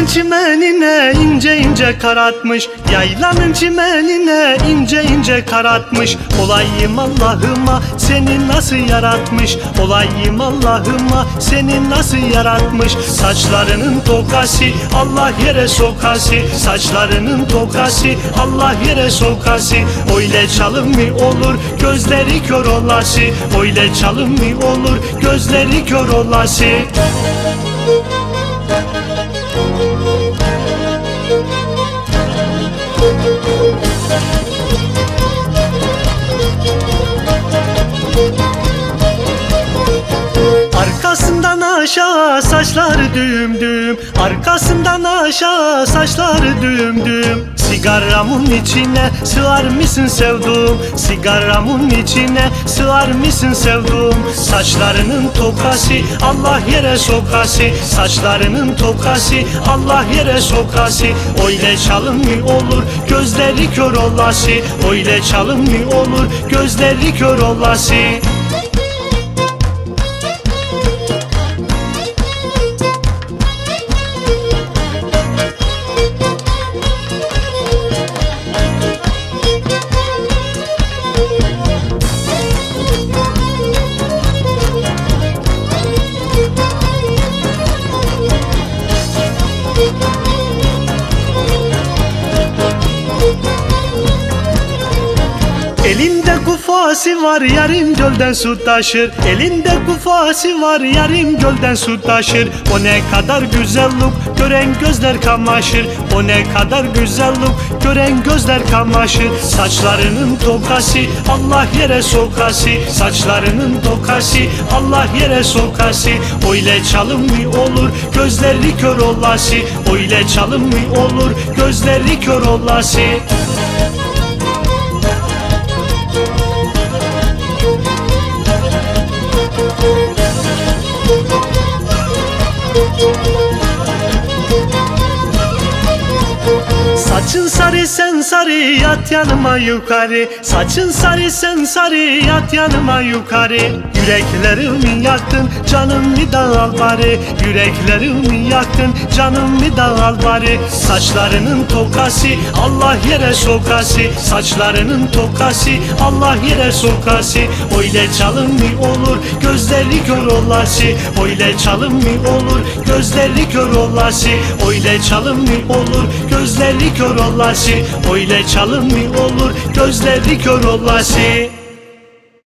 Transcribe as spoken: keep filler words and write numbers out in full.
çimenine ince ince karatmış, yaylanın çimenine ince ince karatmış. Olayım Allah'ıma seni nasıl yaratmış, olayım Allah'ıma seni nasıl yaratmış. Saçlarının tokası Allah yere sokası, saçlarının tokası Allah yere sokası. Öyle çalım mı olur gözleri kör olası, öyle çalım mı olur gözleri kör olası. Arkasından aşağı saçları düğüm düğüm, arkasından aşağı saçları düğüm düğüm. Sigaramın içine sığar mısın sevduğum, sigaramın içine sığar mısın sevduğum. Saçlarının tokası Allah yere sokası, saçlarının tokası Allah yere sokası. Öyle çalım mı olur gözleri kör olası, öyle çalım mı olur gözleri kör olası. Elinde kufası var yarım gölden su taşır, elinde kufası var yarım gölden su taşır. O ne kadar güzellik gören gözler kamaşır, o ne kadar güzellik gören gözler kamaşır. Saçlarının tokası Allah yere sokası, saçlarının tokası Allah yere sokası. Öyle çalım mı olur gözleri kör olası, öyle çalım mı olur gözleri kör olası. Saçın sarı sen sarı yat yanıma yukarı, saçın sarı sen sarı yat yanıma yukarı. Yüreklerimi yaktın canımı da al bari, yüreklerimi yaktın canımı da al bari. Saçlarının tokası Allah yere sokası, saçlarının tokası Allah yere sokası. Öyle çalım mı olur gözleri kör olası, öyle çalım mı olur gözleri kör olası. Öyle çalım mı olur gözleri kör olası, öyle çalım mı olur gözleri kör olası.